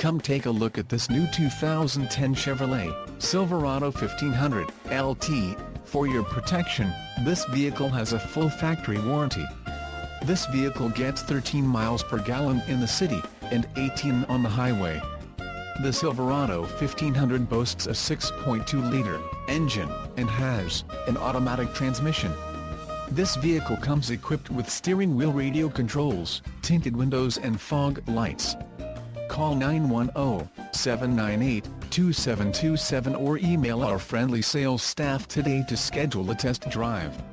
Come take a look at this new 2010 Chevrolet Silverado 1500 LT. For your protection, this vehicle has a full factory warranty. This vehicle gets 13 miles per gallon in the city, and 18 on the highway. The Silverado 1500 boasts a 6.2-liter engine, and has an automatic transmission. This vehicle comes equipped with steering wheel radio controls, tinted windows and fog lights. Call 910-798-2727 or email our friendly sales staff today to schedule a test drive.